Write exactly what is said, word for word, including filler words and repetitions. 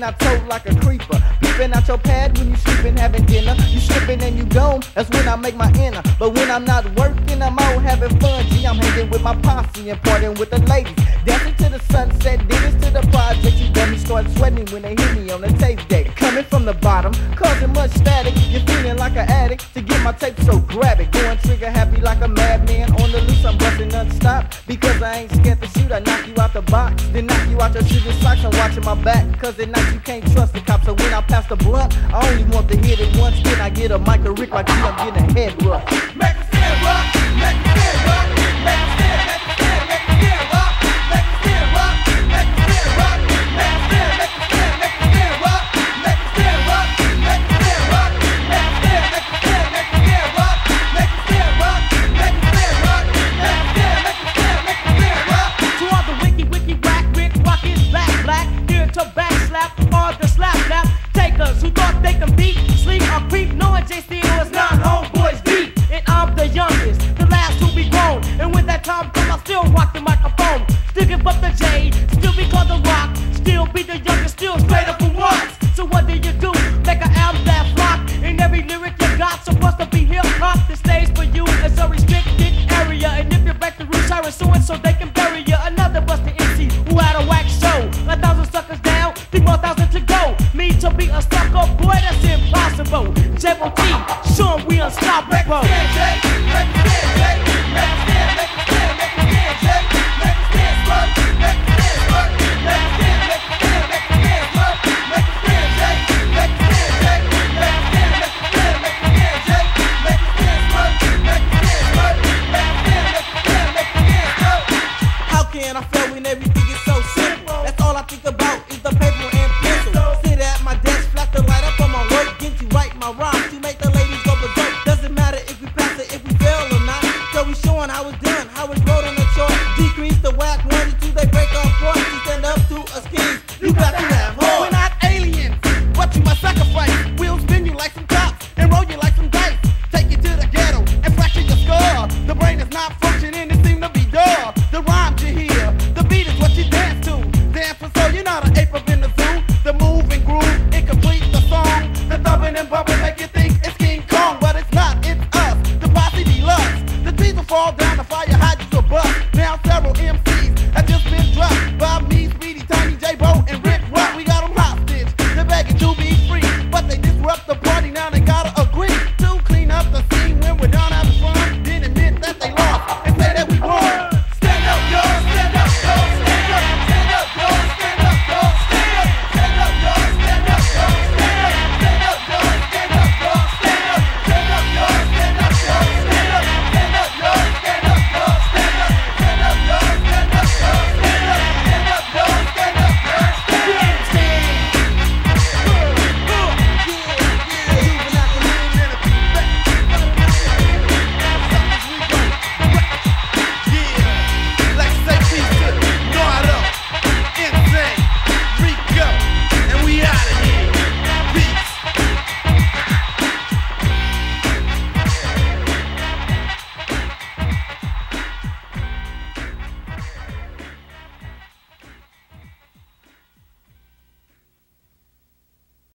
I tote like a creeper. Peeping out your pad when you sleeping, having dinner. You slipping and you gone, that's when I make my inner. But when I'm not working, I'm out having fun. Gee, I'm hanging with my posse and partying with the ladies. Dancing to the sunset, dinners to the project. You dummies start sweating when they hear me on the tape deck. Coming from the bottom, causing much static. You're feeling like an addict to get my tape, so grab it. Going trigger happy like a madman on the loose. I'm busting non-stop because I ain't scared to shoot. I knock you out the box, then knock you out your shooting socks. I'm watching my back, cause at night you can't trust the cops. So when I pass the blunt, I only want to hit it once. Then I get a mic to Rick like you, I'm getting a head rush. Make it stand up, make it stand up, make it stand, make it stand, make it stand up, make it stand up, make it stand up, make it stand, make it stand, make it stand up, make it stand up, make it stand up, make it stand, make it stand, make it stand up, make it stand up, make it stand up, make it stand, make it stand, make it stand up. To all the wiki wiki whack Rick rock is black black. Here to back slap all the slap slap takers who thought they can beat, sleep or creep, knowing J C was not homeboys beat. And I'm the youngest, the last to be grown. And when that time comes, I still rock the microphone. Still give up the J, still be called the rock, still be the youngest, still straight up for once. So what do you do? Make an album that flock, and every lyric you got supposed to be hip hop. The stage for you is a restricted area, and if you break the rules, I suing so they can bury you. Another busted M C who had a whack show. A thousand suckers down, three more thousand to go. Me to be a sucker, boy, that's impossible. J O T, show 'em we unstoppable. Make it stand, Jay, make it stand, Jay, make it